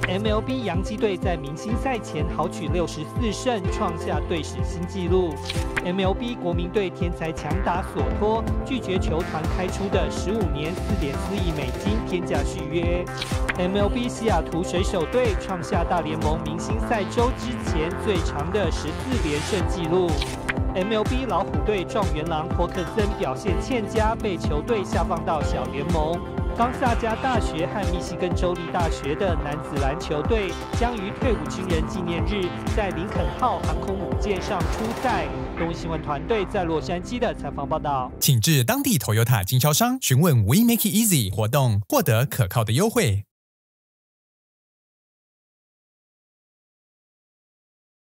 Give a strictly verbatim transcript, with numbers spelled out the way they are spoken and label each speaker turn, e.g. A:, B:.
A: M L B 洋基队在明星赛前豪取六十四胜，创下队史新纪录。M L B 国民队天才强打索托拒绝球团开出的十五年四点四亿美金天价续约。M L B 西雅图水手队创下大联盟明星赛周之前最长的十四连胜纪录。M L B 老虎队状元郎托克森表现欠佳，被球队下放到小联盟。冈萨加大学和密西根州立大学的男子篮球队将于退伍军人纪念日在林肯号航空母舰上出赛。东吴新闻团队在洛杉矶的采访报道，
B: 请至当地 Toyota 经销商询问 We Make It Easy 活动，获得可靠的优惠。